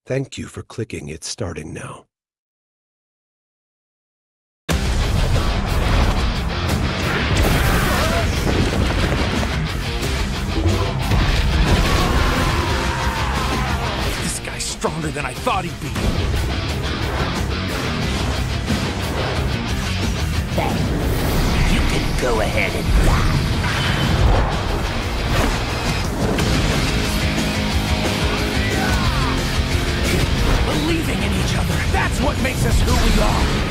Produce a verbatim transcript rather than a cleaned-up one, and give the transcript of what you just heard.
Thank you for clicking It's Starting Now. This guy's stronger than I thought he'd be. Then, you can go ahead and die. Believing in each other, that's what makes us who we are.